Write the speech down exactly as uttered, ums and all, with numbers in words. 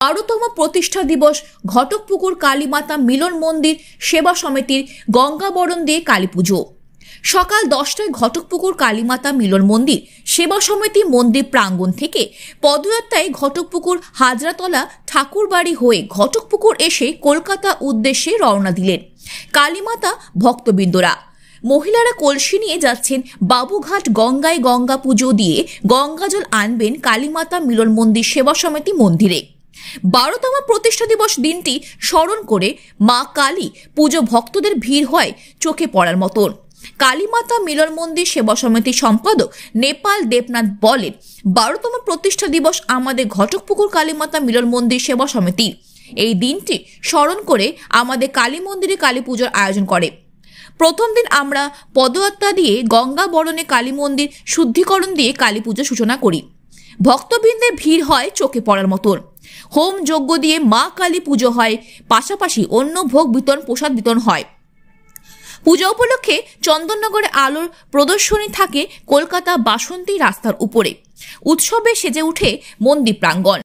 বারোতম প্রতিষ্ঠা দিবস ঘটকপুকুর কালীমাতা মিলন মন্দির সেবা সমিতির গঙ্গাবরণ দিয়ে কালী পুজো। সকাল দশটায় ঘটকপুকুর কালীমাতা মিলন মন্দির সেবা সমিতি মন্দির প্রাঙ্গণ থেকে পদযাত্রায় ঘটকপুকুর হাজরাতলা ঠাকুরবাড়ি হয়ে ঘটকপুকুর এসে কলকাতা উদ্দেশ্যে রওনা দিলেন কালীমাতা ভক্তবৃন্দরা। মহিলারা কলসি নিয়ে যাচ্ছেন বাবুঘাট গঙ্গায় গঙ্গা পুজো দিয়ে গঙ্গাজল আনবেন কালীমাতা মিলন মন্দির সেবা সমিতি মন্দিরে। বারোতম প্রতিষ্ঠা দিবস দিনটি স্মরণ করে মা কালী পুজো ভক্তদের ভিড় হয় চোখে পড়ার মতন। কালীমাতা মিলন মন্দির সেবা সমিতির সম্পাদক নেপাল দেবনাথ বলেন, বারোতম প্রতিষ্ঠা দিবস আমাদের ঘটকপুকুর কালীমাতা মিলন মন্দির সেবা সমিতি এই দিনটি স্মরণ করে আমাদের কালী মন্দিরে কালী পুজোর আয়োজন করে। প্রথম দিন আমরা পদযাত্রা দিয়ে গঙ্গা বরণে কালী মন্দির শুদ্ধিকরণ দিয়ে কালী পুজো সূচনা করি। ভক্তবৃন্দের ভিড় হয় চোখে পড়ার মতন। হোম যজ্ঞ দিয়ে মা কালী পুজো হয়, পাশাপাশি অন্য ভোগ বিতরণ প্রসাদ বিতরণ হয়। পূজা উপলক্ষে চন্দননগরে আলোর প্রদর্শনী থাকে কলকাতা বাসন্তী রাস্তার উপরে। উৎসবে সেজে উঠে মন্দির প্রাঙ্গণ।